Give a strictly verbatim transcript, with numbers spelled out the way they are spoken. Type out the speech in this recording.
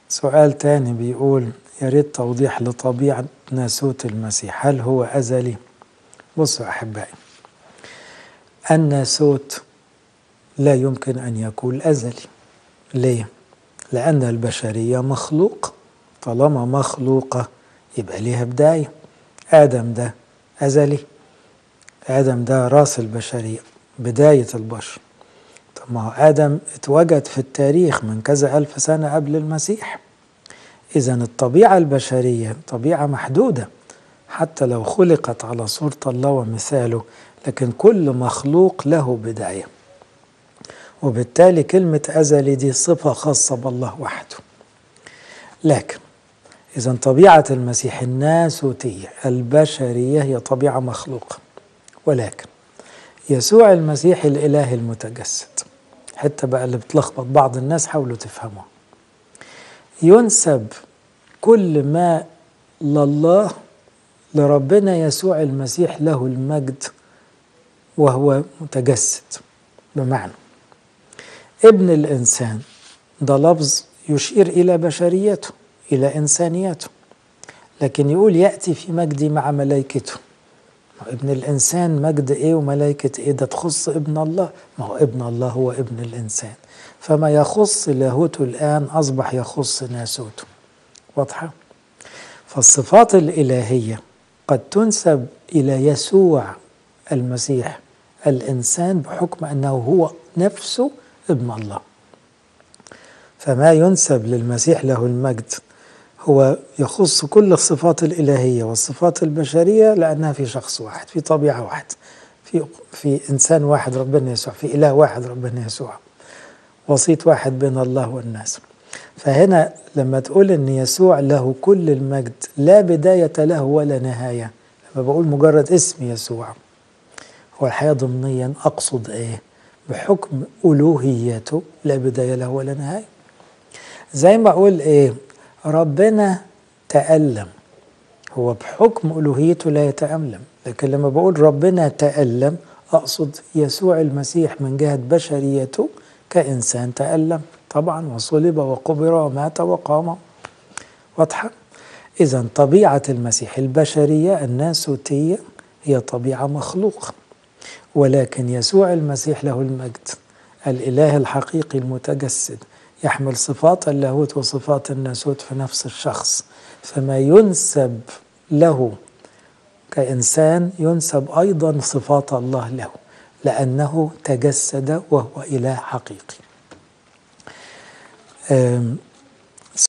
سؤال تاني بيقول يا ريت توضيح لطبيعة ناسوت المسيح، هل هو أزلي؟ بصوا يا أحبائي، الناسوت لا يمكن أن يكون أزلي. ليه؟ لأن البشرية مخلوق، طالما مخلوقة يبقى ليها بداية. آدم ده أزلي، آدم ده رأس البشرية، بداية البشر. طب ما هو آدم اتوجد في التاريخ من كذا ألف سنة قبل المسيح. إذا الطبيعة البشرية طبيعة محدودة، حتى لو خلقت على صورة الله ومثاله، لكن كل مخلوق له بداية، وبالتالي كلمة أزلي دي صفة خاصة بالله وحده. لكن إذا طبيعة المسيح الناسوتية البشرية هي طبيعة مخلوقة، ولكن يسوع المسيح الإله المتجسد، حتى بقى اللي بتلخبط بعض الناس حاولوا تفهموها، ينسب كل ما لله لربنا يسوع المسيح له المجد وهو متجسد. بمعنى ابن الإنسان ده لفظ يشير إلى بشريته، إلى إنسانيته، لكن يقول يأتي في مجدي مع ملائكته. ابن الإنسان مجد إيه وملائكة إيه؟ ده تخص ابن الله. ما هو ابن الله هو ابن الإنسان، فما يخص لاهوته الآن أصبح يخص ناسوته. واضحة؟ فالصفات الإلهية قد تنسب إلى يسوع المسيح الإنسان بحكم أنه هو نفسه ابن الله. فما ينسب للمسيح له المجد هو يخص كل الصفات الإلهية والصفات البشرية، لأنها في شخص واحد، في طبيعة واحد، في في إنسان واحد ربنا يسوع، في إله واحد ربنا يسوع، وسيط واحد بين الله والناس. فهنا لما تقول إن يسوع له كل المجد لا بداية له ولا نهاية، لما بقول مجرد اسم يسوع، هو الحقيقة ضمنيا أقصد إيه؟ بحكم ألوهيته لا بداية له ولا نهاية. زي ما أقول إيه؟ ربنا تألم، هو بحكم ألوهيته لا يتألم، لكن لما بقول ربنا تألم أقصد يسوع المسيح من جهة بشريته كإنسان تألم طبعا، وصلب وقبر ومات وقام. واضحة؟ إذا طبيعة المسيح البشرية الناسوتية هي طبيعة مخلوقة، ولكن يسوع المسيح له المجد الإله الحقيقي المتجسد يحمل صفات اللاهوت وصفات الناسوت في نفس الشخص، فما ينسب له كإنسان ينسب أيضا صفات الله له، لأنه تجسد وهو إله حقيقي.